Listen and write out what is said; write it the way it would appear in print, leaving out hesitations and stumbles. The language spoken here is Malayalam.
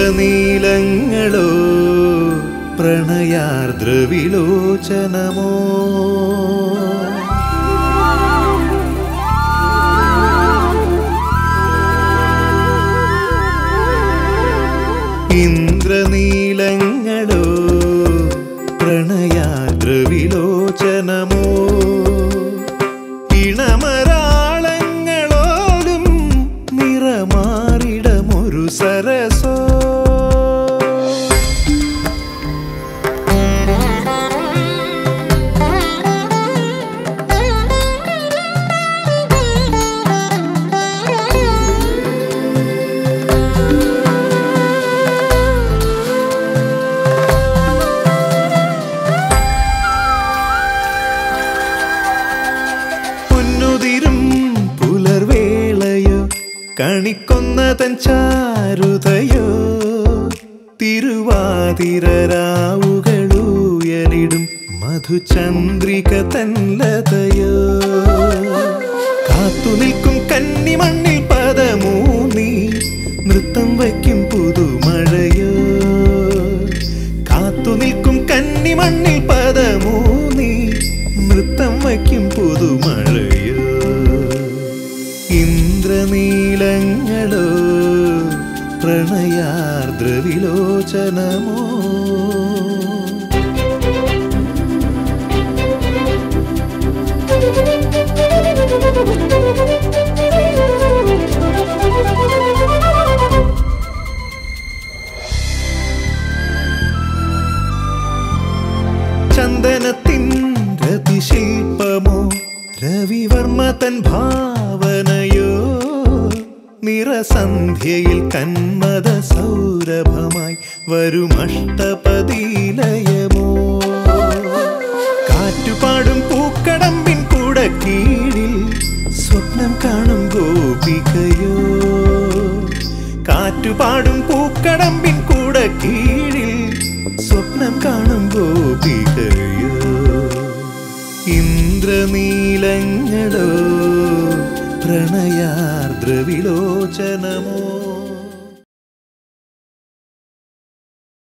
ഇന്ദ്രനീലങ്ങളോ പ്രണയാർദ്രവിലോചനമോ ഇന്ദ്രനീലങ്ങളോ പ്രണയാർദ്രവിലോചനമോ ഇണമരാളങ്ങളോലും നിറമാറിടമൊരു സരസോ പുലർവേളയോ കണിക്കൊന്നതൻ ചാരുതയോ തിരുവാതിരരാവുകളുയരിടും മധുചന്ദ്രിക തൻലതയോ കാത്തുനിൽക്കും കന്നിമണ്ണിൽ പദമൂന്നി നൃത്തം വയ്ക്കും പുതുമഴയോ കാത്തുനിൽക്കും കന്നിമണ്ണിൽ പദമൂന്നി നൃത്തം വയ്ക്കും പുതുമഴയോ ഇന്ദ്രനീലങ്ങളോ പ്രണയാർദ്രവിലോചനമോ ചന്ദനത്തിൻ രതിശില്പമോ രവിവർമ്മ തൻ ഭാവനയോ നിറസന്ധ്യയിൽ കന്മദ സൗരഭമായി വരുമഷ്ടപതിലയമോ കാറ്റുപാടും പൂക്കടമ്പിൻ കുടക്കീഴിൽ സ്വപ്നം കാണും ഗോപികയോ കാറ്റുപാടും പൂക്കടമ്പിൻ കുടക്കീഴിൽ സ്വപ്നം കാണും ഗോപികയോ ഇന്ദ്രനീലങ്ങളോ പ്രണയാർദ്രവിലോചനമോ